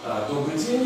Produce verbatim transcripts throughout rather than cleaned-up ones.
Добрый день,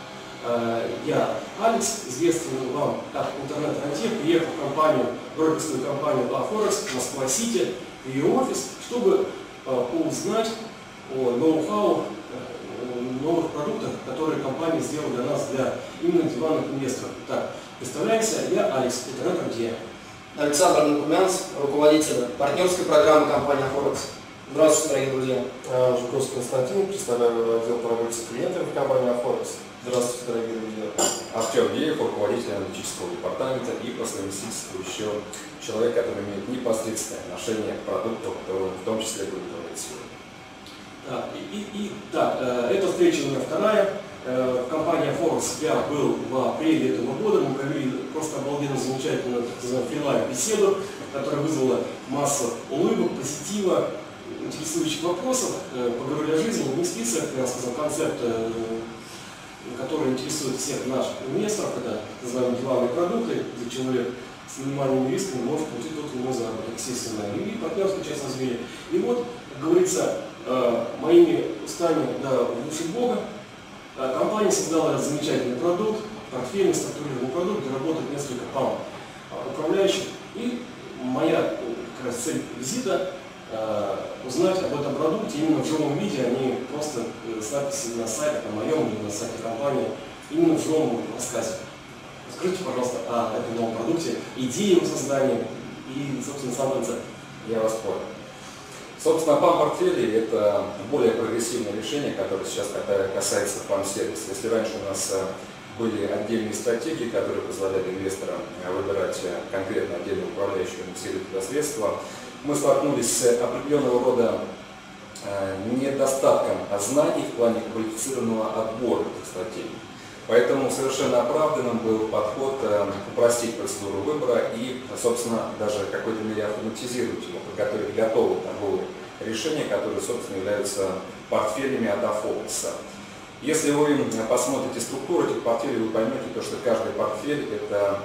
я Алекс, известный вам как интернет-рантье, приехал в компанию, брокерскую компанию Афорекс, Москва-Сити, в ее офис, чтобы узнать о ноу-хау, новых продуктах, которые компания сделала для нас, для именно диванных инвесторов. Так, представляемся, я Алекс, интернет-рантье. Александр Накумянц, руководитель партнерской программы компании Афорекс. Здравствуйте, дорогие друзья. Жуковский Константин, представляю отдел по работе с клиентами в компании Афорекс. Здравствуйте, дорогие друзья. Артем Геев, руководитель аналитического департамента и по совместительству еще человек, который имеет непосредственное отношение к продукту, который в том числе будет говорить сегодня. Так, и, и, и, так, э, эта встреча у меня вторая. Э, в компании Афорекс я был в апреле этого года. Мы провели просто обалденно замечательную, так называемую, фрилайн-беседу, которая вызвала массу улыбок, позитива, интересующих вопросов. Э, поговорили о жизни, не список, я сказал, концепт, э, который интересует всех наших инвесторов. Это, так называемые, диванные продукты, где человек с минимальными рисками может получить тот или иной заработок, естественно, и партнерскую часть развили. И вот, как говорится, моими устами, да, в душе Бога, компания создала замечательный продукт, портфельный структурированный продукт, где работает несколько пам управляющих. И моя как раз цель визита узнать об этом продукте именно в живом виде, а не просто с надписью на сайте, на моем или на сайте компании, именно в живом рассказе. Скажите, пожалуйста, о этом новом продукте, идее его создания и, собственно, сам концепт. Я вас понял. Собственно, пам-портфели – это более прогрессивное решение, которое сейчас касается пам-сервиса. Если раньше у нас были отдельные стратегии, которые позволяли инвесторам выбирать конкретно отдельно управляющего инвестиционного средства, мы столкнулись с определенного рода недостатком знаний в плане квалифицированного отбора этих стратегий. Поэтому совершенно оправданным был подход упростить процедуру выбора и, собственно, даже в какой-то мере автоматизировать его, подготовить готовые торговые решения, которые, собственно, являются портфелями от Афорекса. Если вы посмотрите структуру этих портфелей, вы поймете, то, что каждый портфель – это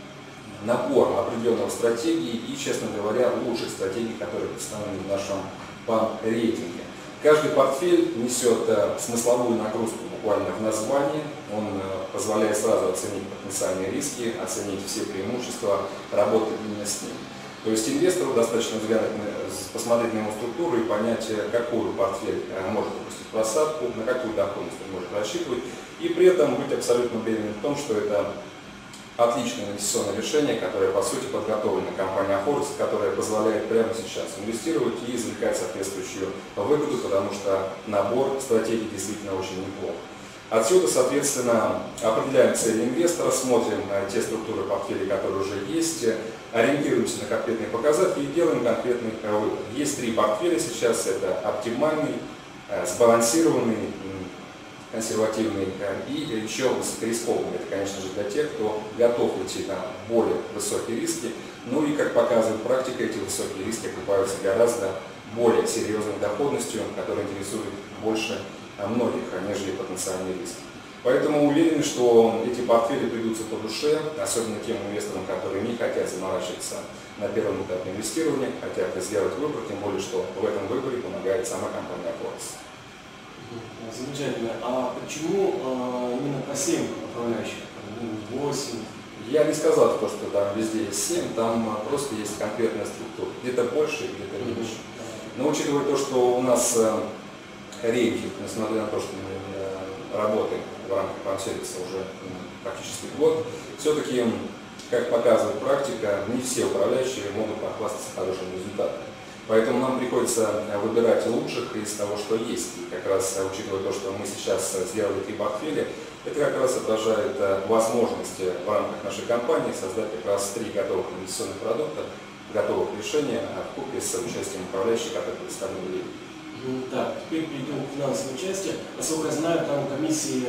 набор определенных стратегий и, честно говоря, лучших стратегий, которые представлены в нашем пам-рейтинге. Каждый портфель несет смысловую нагрузку буквально в названии, он позволяет сразу оценить потенциальные риски, оценить все преимущества, работать именно с ним. То есть инвестору достаточно взглянуть, посмотреть на его структуру и понять, какой портфель может допустить просадку, на какую доходность он может рассчитывать, и при этом быть абсолютно уверенным в том, что это отличное инвестиционное решение, которое по сути подготовлено компанией Афорекс, которое позволяет прямо сейчас инвестировать и извлекать соответствующую выгоду, потому что набор стратегий действительно очень неплох. Отсюда, соответственно, определяем цели инвестора, смотрим на те структуры портфелей, которые уже есть, ориентируемся на конкретные показатели и делаем конкретный выбор. Есть три портфеля сейчас, это оптимальный, сбалансированный, консервативный и еще высокорискованный. Это, конечно же, для тех, кто готов идти на более высокие риски. Ну и, как показывает практика, эти высокие риски окупаются гораздо более серьезной доходностью, которая интересует больше многих, нежели потенциальные риски. Поэтому уверены, что эти портфели придутся по душе, особенно тем инвесторам, которые не хотят заморачиваться на первом этапе инвестирования, хотят сделать выбор, тем более, что в этом выборе помогает сама компания Афорекс. Замечательно. А почему э, именно по семь управляющих? восемь? Я не сказал, что там везде есть семь, там просто есть конкретная структура. Где-то больше, где-то меньше. Но учитывая то, что у нас э, рейтинг, несмотря на то, что мы э, работаем в рамках пам-сервиса уже э, практически год, все-таки, как показывает практика, не все управляющие могут похвастаться хорошим результатом. Поэтому нам приходится выбирать лучших из того, что есть. И как раз, учитывая то, что мы сейчас сделали три портфеля, это как раз отражает возможности в рамках нашей компании создать как раз три готовых инвестиционных продукта, готовых решения в купе с участием управляющих, которые представлены. Так, теперь перейдем к финансовой части. Насколько я знаю, там комиссии,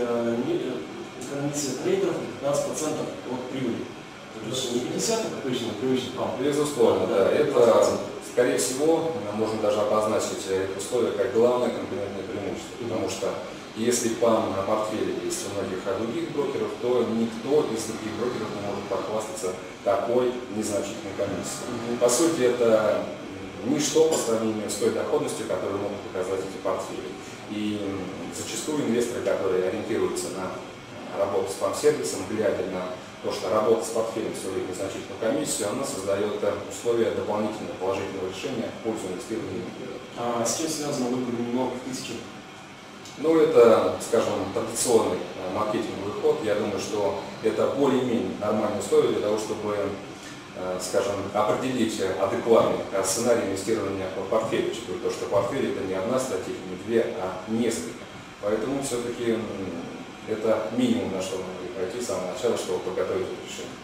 комиссия трейдеров пятнадцать процентов от прибыли. То есть не пятьдесят, как обычно, привычный пам. Безусловно, да. Это, скорее всего, можно даже обозначить это условие как главное конкурентное преимущество. Потому что если пам на портфеле есть у многих других брокеров, то никто из других брокеров не может похвастаться такой незначительной комиссией. По сути, это ничто по сравнению с той доходностью, которую могут показать эти портфели. И зачастую инвесторы, которые ориентируются на работу с фарм-сервисом, глядя на то, что работа с портфелем стоит незначительную комиссию, она создает условия дополнительного положительного решения в пользу инвестирования. А с чем связано выбор немного тысячи? Ну, это, скажем, традиционный маркетинговый ход. Я думаю, что это более-менее нормальные условия для того, чтобы, скажем, определить адекватный сценарий инвестирования в портфель, учитывая то, что портфель это не одна стратегия, не две, а несколько. Поэтому все-таки это минимум, на что мы могли пройти с самого начала, чтобы подготовить это решение.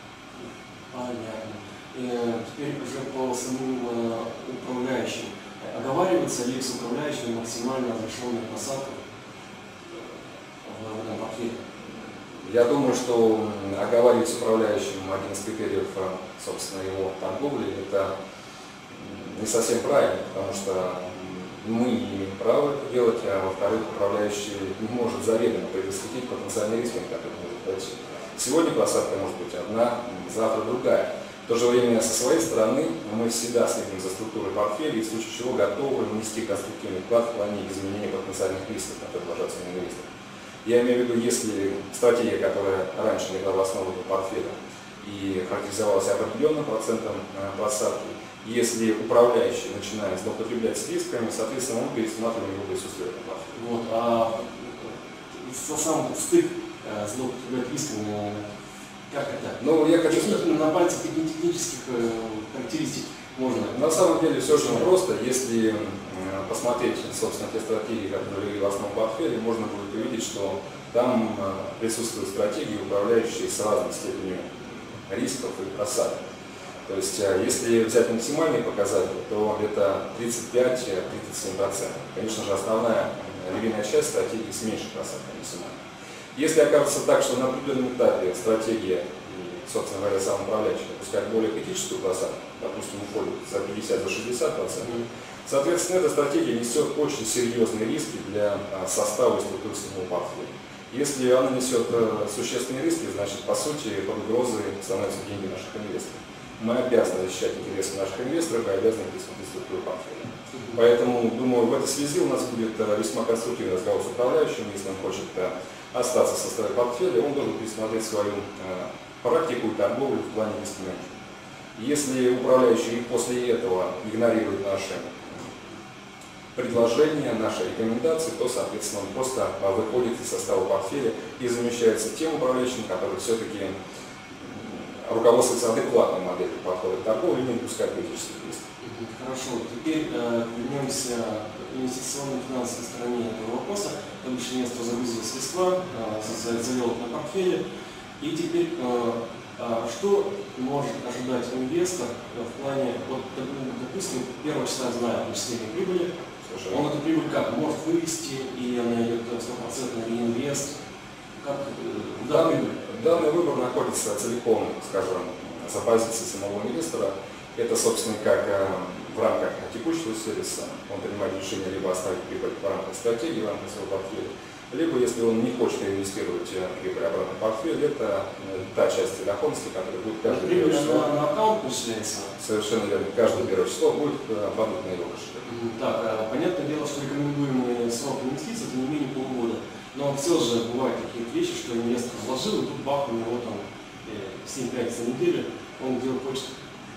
Понятно. И теперь уже по самим управляющим. Оговаривается ли с управляющим максимально разрешенных посадок в этом портфеле? Я думаю, что оговаривать с управляющим один из критериев, собственно, его торговли, это не совсем правильно, потому что мы не имеем права это делать, а во-вторых, управляющий не может заведомо предвосхитить потенциальный риск, который может пойти. Сегодня просадка может быть одна, завтра другая. В то же время со своей стороны мы всегда следим за структурой портфеля и в случае чего готовы внести конструктивный вклад в плане изменения потенциальных рисков, которые ложатся на инвестора. Я имею в виду, если стратегия, которая раньше легла в основу портфеля и характеризовалась определенным процентом просадки, если управляющий начинает злоупотреблять с рисками, соответственно, мы пересматриваем его присутствие в этом портфеле. Вот, а сам стык злоупотреблять рисками, как это? Ну, я хочу сказать, на пальцах технических характеристик можно. На самом деле все очень просто. Если посмотреть, собственно, те стратегии, которые легли в основном портфеле, можно будет увидеть, что там присутствуют стратегии, управляющие с разной степенью рисков и просадок. То есть, если взять максимальные показатели, то это тридцать пять — тридцать семь процентов. Конечно же, основная львиная часть стратегии с меньшей просадкой максимально. Если окажется так, что на определенном этапе стратегия и, собственно говоря, сам управляющий допускает более критическую просадку, допустим, уходит за пятьдесят — шестьдесят процентов, соответственно, эта стратегия несет очень серьезные риски для состава и структуры самого портфеля. Если она несет существенные риски, значит, по сути, под угрозой становятся деньги наших инвесторов. Мы обязаны защищать интересы наших инвесторов и обязаны присутствовать структуру портфеля. Поэтому, думаю, в этой связи у нас будет весьма конструктивный разговор с управляющим. Если он хочет остаться в составе портфеля, он должен пересмотреть свою практику и торговлю в плане риск-менеджмента. Если управляющий после этого игнорирует наши предложения, наши рекомендации, то, соответственно, он просто выходит из состава портфеля и замещается тем управляющим, который все-таки руководствуется адекватной моделью подхода к торговле и не допускает критических рисков. Хорошо, теперь э, вернемся к инвестиционной финансовой стороне этого вопроса. Обычно инвестор загрузил средства, э, завел их на портфеле. И теперь, э, э, что может ожидать инвестор в плане, вот, допустим, первого числа знает начисление прибыли, Совершенно. Он эту прибыль как может вывести, и она идет стопроцентно реинвест, как э, да, прибыль. Данный выбор находится целиком, скажем, за позицией самого инвестора. Это, собственно, как в рамках текущего сервиса он принимает решение либо оставить прибыль в рамках стратегии, в рамках своего портфеля, либо, если он не хочет инвестировать прибыль обратно в портфель, это та часть доходности, которая будет каждое первое число. На, на аккаунт начисляется? Совершенно верно. Каждое первое число будет падать на его кошелек. Так, понятное дело, что рекомендуемый срок инвестиций это не менее полугода. Но все же бывают такие вещи, что инвестор вложил, и тут бах, у него там семь пять за неделю, он делает, хочет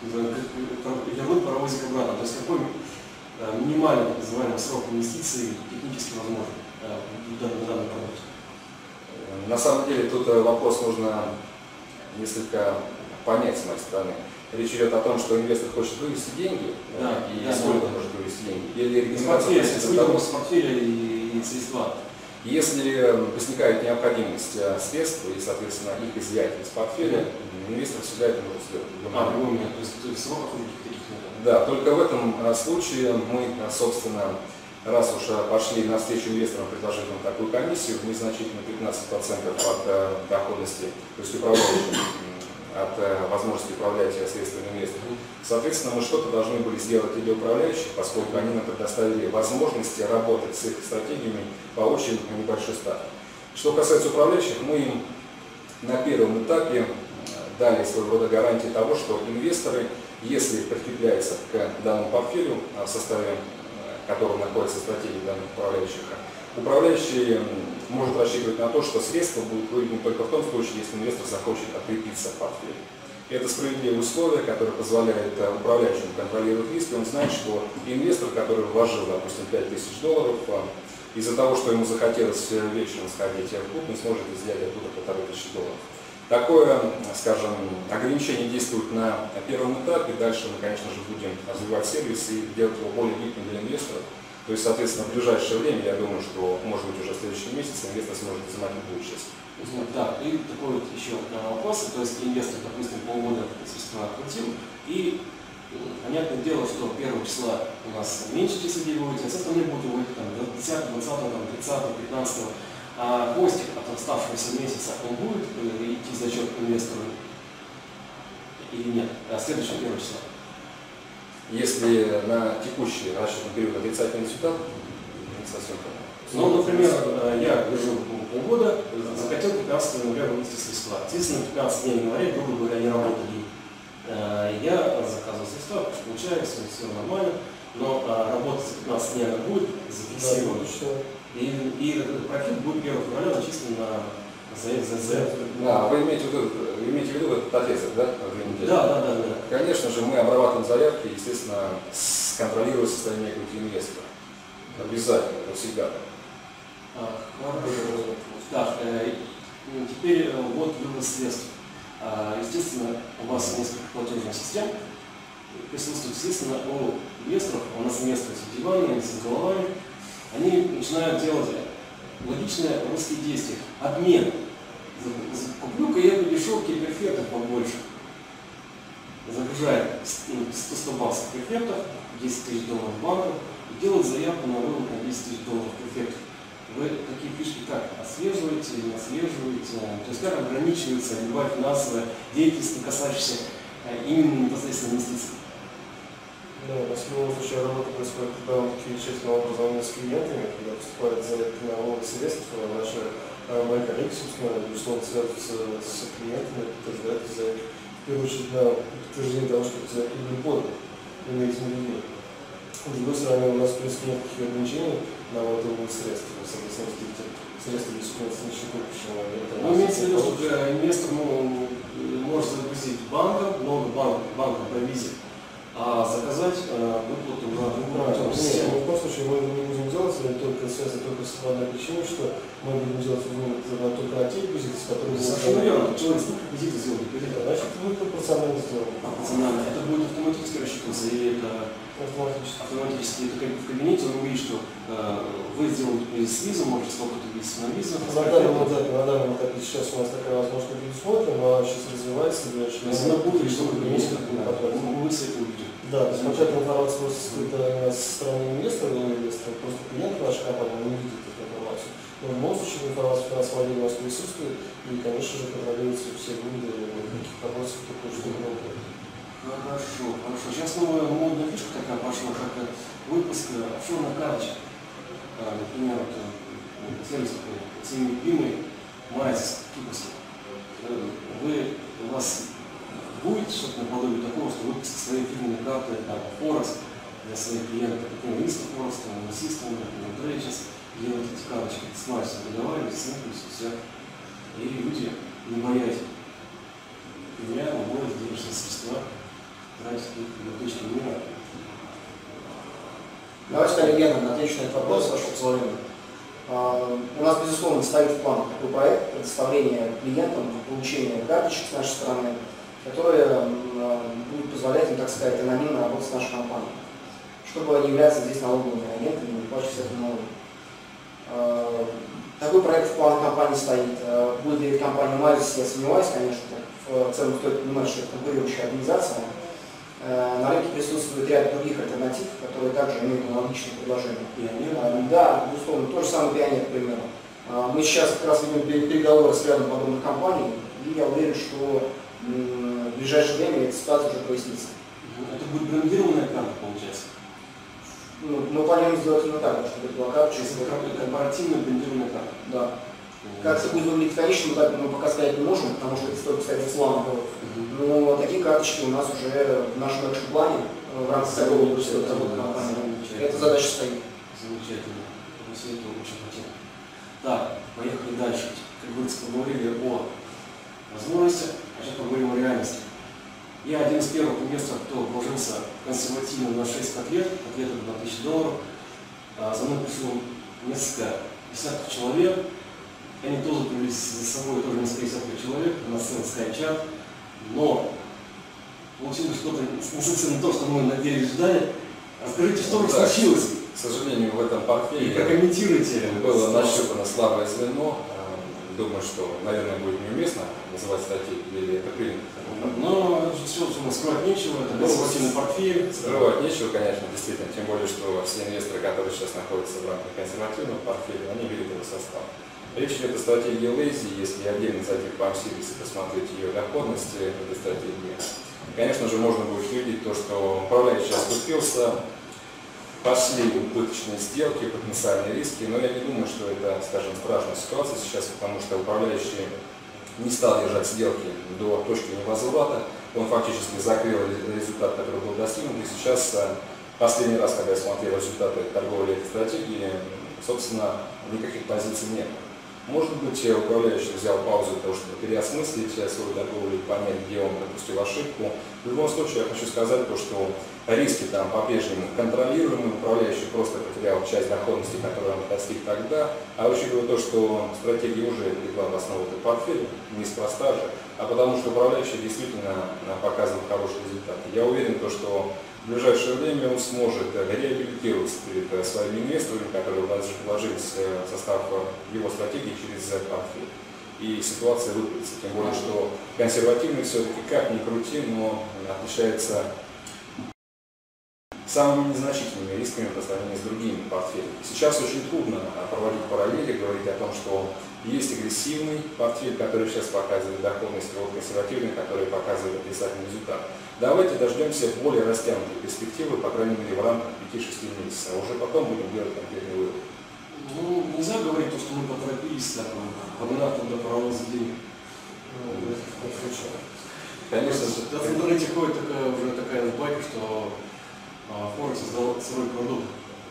вернуть паровозик обратно. То есть какой минимальный, так называемый, срок инвестиций технически возможен в данной работе? На самом деле тут вопрос нужно несколько понять с моей стороны. Речь идет о том, что инвестор хочет вывести деньги, да, и да, сколько да. может вывести деньги. Или регистрация с портфеля и, и средства. Если возникает необходимость средств и, соответственно, их изъятия из портфеля, инвестор всегда это может сделать. А, в любой момент, то есть, то есть сроков таких нет? Да, только в этом случае мы, собственно, раз уж пошли навстречу инвесторам, предложили им такую комиссию, незначительно пятнадцать процентов от доходности, то есть управляющим, от возможности управлять средствами инвесторов. Соответственно, мы что-то должны были сделать и для управляющих, поскольку они нам предоставили возможности работать с их стратегиями по очень небольшой ставке. Что касается управляющих, мы им на первом этапе дали своего рода гарантии того, что инвесторы, если прикрепляются к данному портфелю в составе котором находится стратегия данных управляющих, управляющий может рассчитывать на то, что средства будут выведены только в том случае, если инвестор захочет открепиться в портфеле. Это справедливые условия, которые позволяют управляющему контролировать риски. Он знает, что инвестор, который вложил, допустим, пять тысяч долларов, из-за того, что ему захотелось вечером сходить в клуб, не сможет взять оттуда полторы тысячи долларов. Такое, скажем, ограничение действует на первом этапе. Дальше мы, конечно же, будем развивать сервис и делать его более гибким для инвестора. То есть, соответственно, в ближайшее время, я думаю, что, может быть, уже в следующем месяце инвестор сможет изымать любую часть. Да, и такой вот еще вопрос, то есть инвестор, допустим, полгода средства открутил, и понятное дело, что первого числа у нас меньше числа будет, а с остальные будут уходить там десятого, двадцатого, тридцатого, пятнадцатого, а хвостик от оставшегося месяца, он будет идти за счет инвестора или нет, а следующего первого числа? Если на текущий расчетный период отрицательный результат, не совсем понятно. Ну, например, я держу полгода, захотел пятнадцатого января вывести средства. Соответственно, пятнадцать дней января, грубо говоря, не работали. Я заказываю средства, получаю, все, все нормально, но работа за пятнадцать дней она будет зафиксирована. И, и профит будет первого февраля начислен на заезд за заезд. Да, вы имеете, вы имеете в виду этот отрезок, да? Да, да, да, да. Конечно же, мы обрабатываем заявки, естественно, контролируя состояние инвестора. Обязательно, это всегда. А, хорошо. Так, э, теперь э, вот вывод средств. А, естественно, у вас несколько платежных систем присутствует, естественно, у инвесторов, у нас инвесторы с диванами, с головами, они начинают делать логичные русские действия. Обмен. Куплю-ка я по дешевке перфектов побольше. Загружает сто баксов перфектов, десять тысяч долларов банков, и делает заявку на вывод на десять тысяч долларов перфектов. Вы такие фишки как отслеживаете, не отслеживаете, то есть как ограничивается любая финансовая деятельность, не касающаяся именно непосредственно инвестиций? Да, на сегодня случае работа происходит довольно-таки тщательным образом с клиентами, когда поступают заявки на вывод средств, наши мои коллеги, собственно, безусловно, связываются с клиентами, подтверждают эти заявки. В первую очередь на подтверждение того, что эти заявки были поданы этими людьми. С другой стороны, у нас, в принципе, нет таких ограничений на вывод средств, соответственно, средства действительно на счету, почему ну, имеется в виду, что инвестор ну, может загрузить банком, много банков, банков провизий, а заказать э, выплату на другую платежную систему. В любом случае мы не будем делать только связано только с одной причиной, что мы будем делать вывод только на те реквизиты, с которыми... Совершенно верно. Человек с реквизиты сделал депозит. Значит, будет пропорционально сделано. Пропорционально. Это будет автоматически рассчитываться или это автоматически? Автоматически. Это как в кабинете он увидит, что э, вы сделали депозит с визом, может сколько-то визит на визу. На данном этапе, на данном этапе сейчас у нас такая возможность предусмотрена, но она сейчас развивается. То есть она будет, что вы кабинете мы с этим увидим. Да, то есть конкретная информация просто скрыта со стороны инвестора или инвестора, просто клиент нашей компании не видит эту информацию. Но в любом случае информация финансового отдела у нас присутствует, и, конечно же, контролируются все выводы таких вопросов, которые что много. Хорошо, хорошо. Сейчас новая модная фишка такая пошла, как выпуск офшорных карточек. Например, вот, сервис такой, всеми любимый, Майс, Кипрский. Вы, у вас будет что-то наподобие такого, что выпуск своей фирменной карты, там, Форекс для своих клиентов, например, Инста Форекс, там, Систем, например, Трейчес, где вот эти карточки с Майсом договаривались, снимались, все. И люди, не боясь меня, могут денежные средства тратить в точке мира. Давайте, коллеги, отвечу на этот вопрос, с вашего позволения. У нас, безусловно, стоит в планах такой проект предоставления клиентам получения карточек с нашей стороны, которые будут позволять им, так сказать, анонимно работать с нашей компанией, чтобы не являться здесь налоговыми агентами, не платить всякие налоги. Такой проект в планах компании стоит. Будет ли это компания Майс, я сомневаюсь, конечно. В целом стоит понимать, что это конкурирующая организация. На рынке присутствует ряд других альтернатив, которые также имеют аналогичные предложения. Пионер? Да, безусловно, то же самое Пионер, к примеру. Мы сейчас как раз ведем переговоры с рядом подобных компаний, и я уверен, что в ближайшее время эта ситуация уже прояснится. Это будет брендированная карта, получается? Ну, мы планируем сделать именно так, чтобы это была карточка. Корпоративная брендированная карта? Да. Как это будет выглядеть в конечном этапе, мы пока сказать не можем, потому что это стоит постоянно слава. Но такие карточки у нас уже в нашем экшн-плане в рамках которого будет работать компания. эта задача стоит. Замечательно. Мы все это очень хотим. Так, поехали дальше. Как говорится, поговорили о возможностях, а сейчас поговорим о реальности. Я один из первых инвесторов, кто вложился консервативно на шесть котлет, котлеты на тысячу долларов. А за мной пришло несколько десятков человек. Они тоже привели за собой тоже несколько десятков человек на сцене SkyChat. Но получилось что-то не совсем то, что мы надеялись ждали. Расскажите, что Ну, же да, случилось? К сожалению, в этом И портфеле прокомментируйте. было нащупано слабое звено. Думаю, что, наверное, будет неуместно называть статьи, или это принято. Но все, что скрывать нечего, это консервативный портфель. Скрывать нечего, конечно, действительно, тем более, что все инвесторы, которые сейчас находятся в рамках консервативного портфеля, они видят его состав. Речь идет о стратегии Lazy, если отдельно зайти в PAM-сервис и посмотреть ее доходности этой стратегии. Конечно же, можно будет увидеть то, что управляющий оступился, пошли убыточные сделки, потенциальные риски, но я не думаю, что это, скажем, страшная ситуация сейчас, потому что управляющий не стал держать сделки до точки невозврата, он фактически закрыл результат, который был достигнут, и сейчас, последний раз, когда я смотрел результаты торговли этой стратегии, собственно, никаких позиций нет. Может быть, управляющий взял паузу для того, чтобы переосмыслить свою торговлю и понять, где он допустил ошибку. В любом случае, я хочу сказать то, что риски там по-прежнему контролируемые, управляющий просто потерял часть доходности, которую он достиг тогда, а учитывая то, что стратегия уже легла в основу этого портфеля, неспроста же, а потому что управляющий действительно показывает хорошие результаты. Я уверен, то, что в ближайшее время он сможет реабилитироваться перед своими инвесторами, которые вложились в состав его стратегии через портфель. И ситуация выправится, тем более, что консервативный все-таки, как ни крути, но отличается самыми незначительными рисками по сравнению с другими портфелями. Сейчас очень трудно проводить параллели, говорить о том, что есть агрессивный портфель, который сейчас показывает доходность, и вот консервативный, который показывает отрицательный результат. Давайте дождемся более растянутой перспективы, по крайней мере, в рамках пяти-шести месяцев, а уже потом будем делать конкретный вывод. Ну, нельзя говорить то, что мы поторопились, так, погнав туда паровозы денег. Конечно, в интернете ходит такая, уже такая байка, что Форекс создал сырой продукт.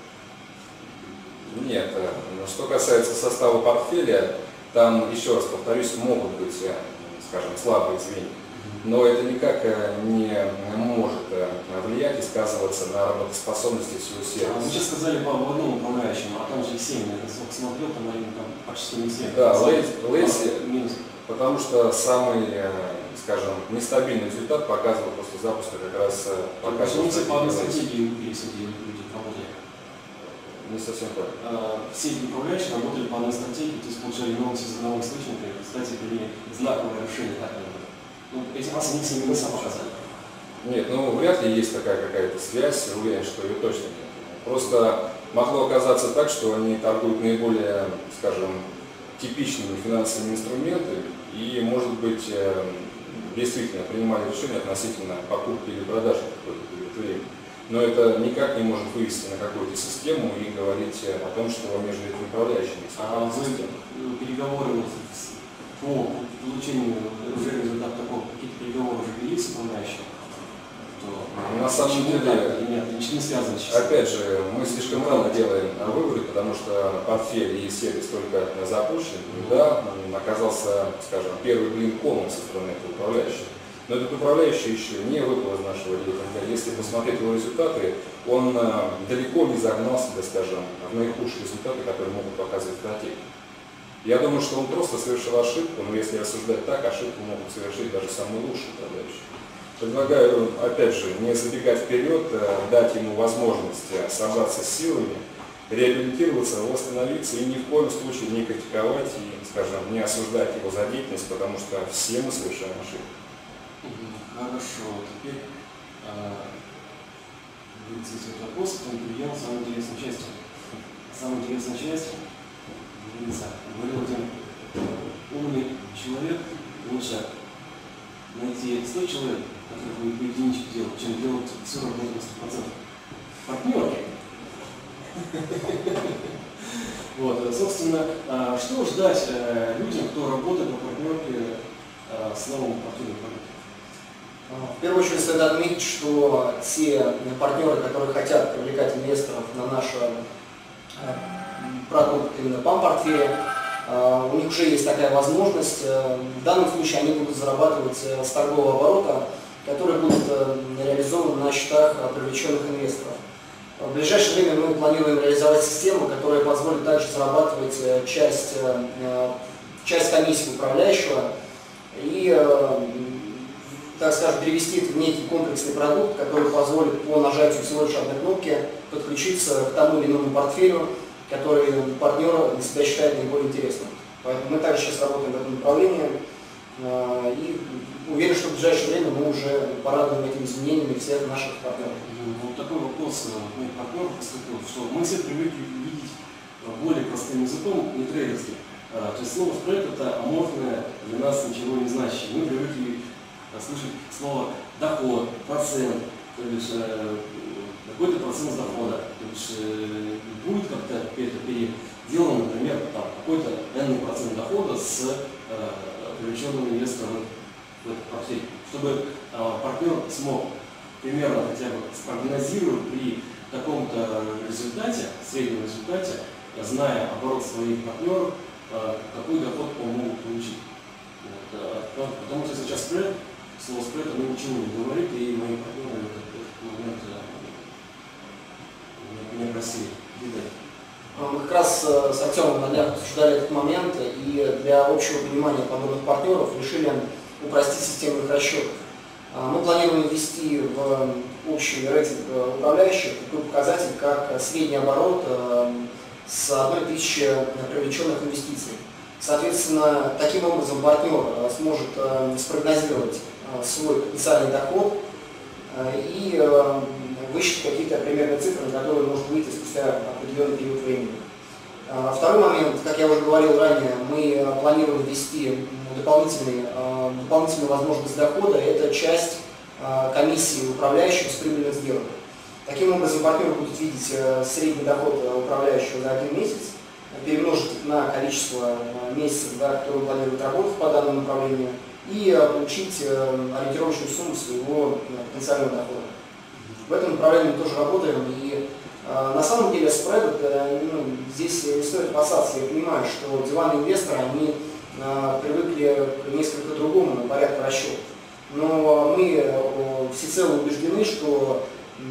Нет, что касается состава портфеля, там, еще раз повторюсь, могут быть, скажем, слабые звенья, но это никак не может влиять и сказываться на работоспособности всего сервиса. Вы сейчас сказали по одному управляющему, а там же семь, я смотрел, там, наверное, там почти не семь. Да, Lazy, потому что самый, скажем, нестабильный результат показывал после запуска как раз показывал. Почему все по одной стратегии пересадили люди работали? Не совсем так. Все эти управляющие работали по одной стратегии, то есть получали новости из одного источника, кстати, при знаковое решение так наверное. Ну, этим раз они все не сам показали. Нет, ну вряд ли есть такая какая-то связь, уверен, что ее точно нет. Просто могло оказаться так, что они торгуют наиболее, скажем, типичными финансовыми инструментами и, может быть, действительно принимали решения относительно покупки или продажи какой-то период времени. Но это никак не может вывести на какую-то систему и говорить о том, что между этими управляющими есть. А вы переговоры по получению уже результата такого, какие-то переговоры уже велись с управляющим? На самом деле, нет, ничего не связано сейчас. Опять же, мы слишком рано делаем выводы, потому что портфель и сервис только запущен. Да, оказался, скажем, первый блин комом со стороны этого управляющего. Но этот управляющий еще не выпал из нашего рейтинга. Если посмотреть его результаты, он далеко не загнался, да, скажем, в наихудшие результаты, которые могут показывать стратегии. Я думаю, что он просто совершил ошибку, но если рассуждать так, ошибку могут совершить даже самые лучшие управляющие. Предлагаю, опять же, не забегать вперед, дать ему возможность собраться с силами, реабилитироваться, восстановиться и ни в коем случае не критиковать и, скажем, не осуждать его за деятельность, потому что все мы совершаем ошибки. Хорошо, теперь выйти этот вопрос, он перейдем к самой интересной части. Самая интересная часть, говорил один умный человек, лучше найти сто человек, которые будут по единичке делать, чем делать всю работу на сто процентов. Партнерки. Вот, собственно, что ждать людям, кто работает на партнерке с новым портфелем продуктов? В первую очередь стоит отметить, что те партнеры, которые хотят привлекать инвесторов на наш продукт именно пам-портфеле, у них уже есть такая возможность. В данном случае они будут зарабатывать с торгового оборота, который будет реализован на счетах привлеченных инвесторов. В ближайшее время мы планируем реализовать систему, которая позволит также зарабатывать часть, часть комиссии управляющего и, так скажем, перевести это в некий комплексный продукт, который позволит по нажатию всего лишь одной кнопки подключиться к тому или иному портфелю, который партнер для себя считает наиболее интересным. Поэтому мы также сейчас работаем в этом направлении и уверен, что в ближайшее время мы уже порадуем этими изменениями всех наших партнеров. Вот такой вопрос моих партнеров поступил, что мы все привыкли видеть более простым языком, не трейдерским. То есть слово спред это аморфное, для нас ничего не значащее. Мы привыкли слышать слово доход, процент, то бишь какой-то процент с дохода. То бишь будет как-то это переделано, например, какой-то n процент дохода с привлеченным инвестором в этот портфель, чтобы партнер смог примерно хотя бы спрогнозировать при таком-то результате, среднем результате, зная оборот своих партнеров, какой доход он может получить. Вот. Потому что сейчас спред, слово спред, оно ничего не говорит, и мои партнеры в этот момент не просили. Мы как раз с Артемом на днях обсуждали этот момент, и для общего понимания подобных партнеров решили упростить систему их расчетов. Мы планируем ввести в общий рейтинг управляющих такой показатель, как средний оборот с одной тысячи привлеченных инвестиций. Соответственно, таким образом партнер сможет спрогнозировать свой потенциальный доход и высчитать какие-то примерные цифры, на которые может выйти спустя определенный период времени. Второй момент, как я уже говорил ранее, мы планируем ввести дополнительную, дополнительную возможность дохода, это часть комиссии управляющего с прибыльных сделок. Таким образом, партнер будет видеть средний доход управляющего за один месяц, перемножить на количество месяцев, да, которые планирует работать по данному направлению, и получить ориентировочную сумму своего потенциального дохода. В этом направлении мы тоже работаем, и э, на самом деле спред, э, ну, здесь не стоит опасаться. Я понимаю, что диванные инвесторы, они э, привыкли к несколько другому порядку расчета. Но мы э, всецело убеждены, что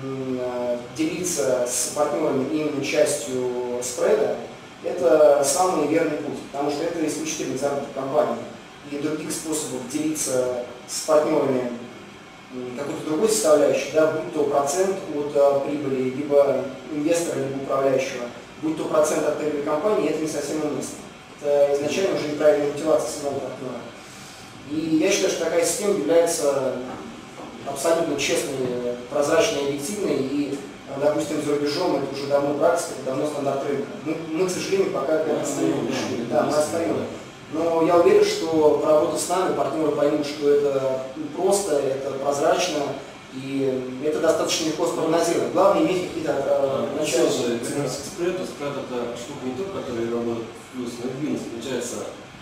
э, делиться с партнерами именно частью спреда – это самый верный путь, потому что это исключительный заработок компании. И других способов делиться с партнерами какой-то другой составляющей, да, будь то процент от а, прибыли либо инвестора, либо управляющего, будь то процент от прибыли компании, это не совсем уместно. Это изначально уже неправильная мотивация самого партнера. И я считаю, что такая система является абсолютно честной, прозрачной, объективной, и, допустим, за рубежом это уже давно практика, это давно стандарт рынка. Мы, мы, к сожалению, пока к этому не пришли. Да, мы отстаем. Но я уверен, что проработав с нами, партнеры поймут, что это просто, это прозрачно, и это достаточно легко спрогнозировать. Главное иметь какие-то э, начала. Же, вернемся к спреду. Спред это штука не только, которая работает в плюс, но и в минус. Получается,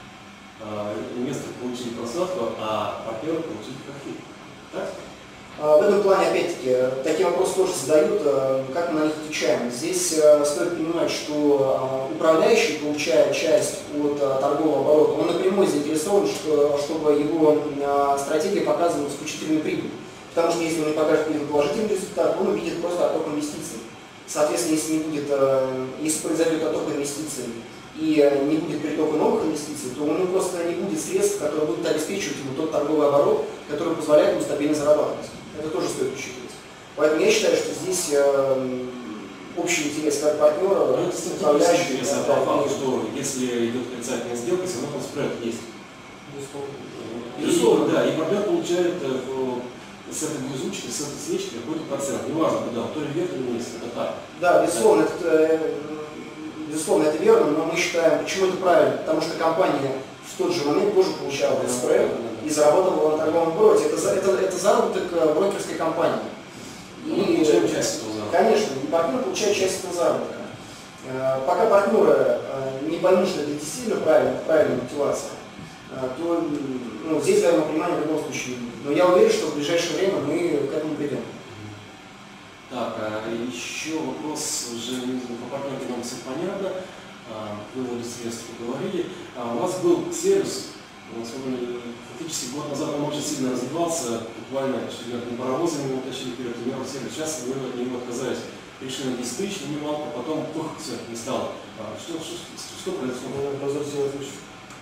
э, инвесторы получили просадку, а партнеры получили профит. Так? В этом плане, опять-таки, такие вопросы тоже задают, как мы на них отвечаем. Здесь стоит понимать, что управляющий, получая часть от торгового оборота, он напрямую заинтересован, что, чтобы его стратегия показывала исключительную прибыль. Потому что если он не покажет положительный результат, он увидит просто отток инвестиций. Соответственно, если, не будет, если произойдет отток инвестиций и не будет притока новых инвестиций, то у него просто не будет средств, которые будут обеспечивать ему тот торговый оборот, который позволяет ему стабильно зарабатывать. Это тоже стоит учитывать. Поэтому я считаю, что здесь э, общий интерес как партнера, ну, управляющего, интерес от факта, что если идет отрицательная сделка, все равно спред есть. Безусловно, да, и партнер получает э, с этой движучки, с этой свечки какой-то процент. Неважно, куда, то ли вверх, или вниз, это так. Да, безусловно, это, э, безусловно, это верно, но мы считаем, почему это правильно, потому что компания в тот же момент тоже получала этот спред и заработала на торговом обороте. Это, это, это заработок брокерской компании. И, мы получаем часть этого заработка. Конечно, и партнер получает часть этого заработка. Пока партнеры не поймут, что это действительно правильная, правильная мотивация, то ну, здесь взаимопонимание в любом случае. Но я уверен, что в ближайшее время мы к этому придем. Так, а еще вопрос уже по партнерке нам все понятно. Выводы средств поговорили. А у вас был сервис, фактически год назад он очень сильно развивался, буквально чуть ли не паровозами мы утащили вперед, у него сервис. Сейчас вы от него отказались. Решили на десять тысяч, минималку, потом пух, все, не стало. Что, что, что, что произошло? Позвольте я отвечу.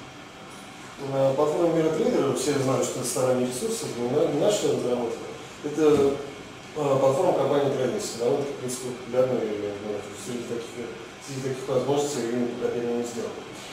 На платформе MiraTrader все знают, что это сторонние ресурсы, но не наши разработки. Это платформа компании Trading, довольно-таки, в принципе, популярная, среди таких, среди таких возможностей рынок пока не сделал.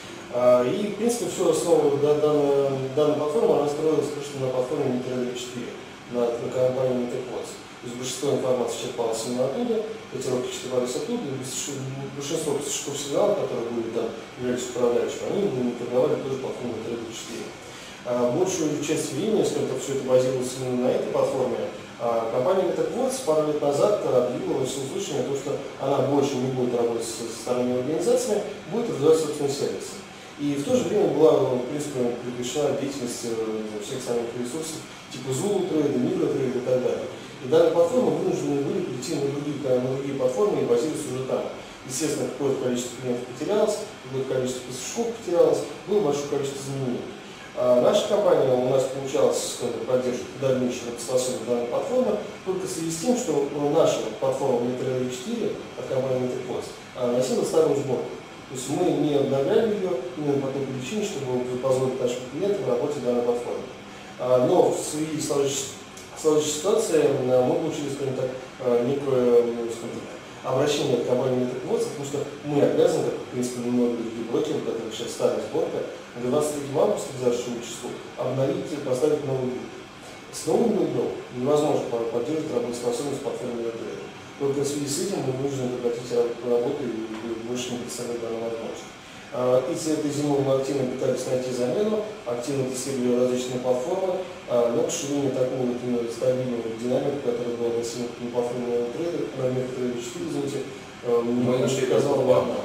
И, в принципе, всю основу данной, данной платформы она строилась на платформе MiraTrader четыре, на, на компании MetaQuest. То есть большинство информации черпалось именно оттуда, котировки черпались оттуда, и большинство поставщиков сигналов, которые были там, являлись управляющими, они торговали тоже платформой MetaTrader четыре. Большую часть времени, скажем так, все это базировалось именно на этой платформе. Компания MetaQuest пару лет назад объявила всеуслышание о том, что она больше не будет работать со сторонними организациями, будет развивать собственные сервисы. И в то же время была, в принципе, прекращена деятельность всех самих ресурсов, типа Zulu-трейда, MiraTrader и так далее. И данные платформы вынуждены были перейти на другие, на другие платформы и базироваться уже там. Естественно, какое-то количество клиентов потерялось, какое-то количество поставщиков потерялось, было большое количество изменений. А наша компания, у нас получалось поддерживать дальнейшую работоспособность данной платформы только в связи с тем, что наша платформа MetaTrader четыре от компании MetaQuest носила старую сборку. То есть мы не обновляли ее именно по той причине, чтобы позволить нашим клиентам работать в данной платформе. Но в связи с сложившейся ситуацией мы получили, скажем так, некое скажем так, обращение к компании MetaQuest, потому что мы обязаны, как в принципе многие другие брокеры, у которых сейчас старая сборка, на двадцать третьего августа, к завтрашнему числу, обновить и поставить новый дом. С новым днем невозможно поддерживать работоспособность платформы MiraTrader. Только в связи с этим мы вынуждены прекратить работу и больше не представлять данную возможность. И этой зимой мы активно пытались найти замену, активно тестировали различные платформы, но, к сожалению, такого вот именно стабильного динамика, которая была носима на платформе MiraTrader, на MiraTrader четыре, извините, мы не показала ни одна.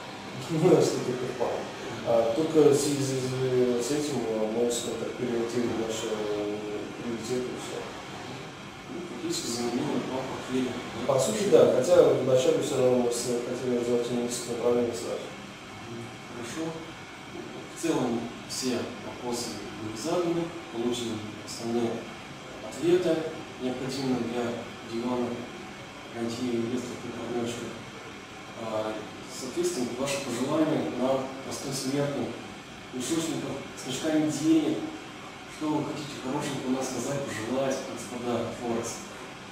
Мы нашли только впало. Только в связи с этим мы, скажем так, переориентировали наши приоритеты и все. Практически заменили два портфеля. По сути, да, хотя вначале все равно мы хотели развивать несколько направлений сразу. Хорошо. В целом все вопросы были заданы, получены основные ответы, необходимые для дивана гарантии инвесторов и партнерших. Соответственно, ваши пожелания на простым смертным, источников с мешками денег, что вы хотите хорошенько у нас сказать, пожелать, господа Форекс.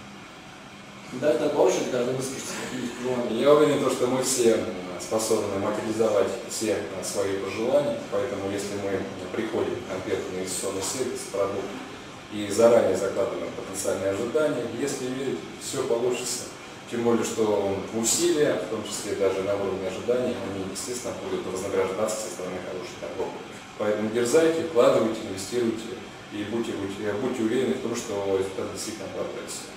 Да, это получится, каждый выскажется какие-нибудь пожелания. Я уверен, что мы все способны материализовать все свои пожелания, поэтому если мы приходим к конкретному инвестиционный сервис, продукт и заранее закладываем потенциальные ожидания, если верить, все получится. Тем более, что усилия, в том числе даже на уровне ожиданий, они, естественно, будут вознаграждаться со стороны хороших торгов. Поэтому дерзайте, вкладывайте, инвестируйте и будьте, будьте, будьте уверены в том, что результат действительно оправдается.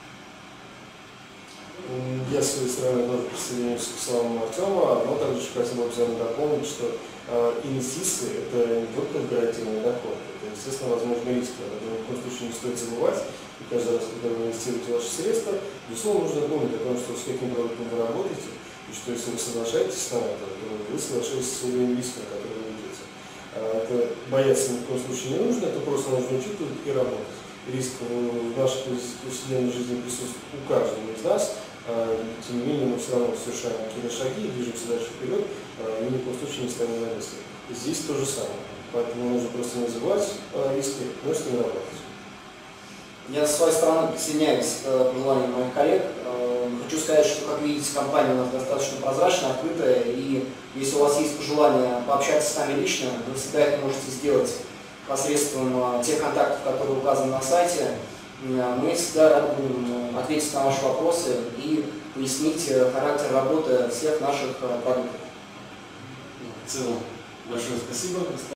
Я с своей стороны тоже присоединяюсь к словам Артема, но также хотел бы обязательно дополнить, что э, инвестиции – это не только гарантированный доход, это, естественно, возможный риск, который ни в коем случае не стоит забывать. И каждый раз, когда вы инвестируете ваши средства, безусловно, нужно помнить о том, что с каким продуктом вы работаете, и что если вы соглашаетесь на это, то вы соглашаетесь с уровнем риска, на который вы идете. Это бояться ни в коем случае не нужно, это просто нужно учитывать и работать. Риск в нашей повседневной жизни присутствует у каждого из нас. Тем не менее, мы все равно совершаем какие-то шаги, движемся дальше вперед, и ни в коем случае не ставим на месте. Здесь то же самое. Поэтому нужно просто не забывать о риске, но с ним работать. Я с своей стороны присоединяюсь к пожеланиям моих коллег. Хочу сказать, что, как видите, компания у нас достаточно прозрачная, открытая, и если у вас есть пожелание пообщаться с нами лично, вы всегда это можете сделать посредством тех контактов, которые указаны на сайте. Мы всегда рады будем ответить на ваши вопросы и пояснить характер работы всех наших продуктов. В целом, большое спасибо.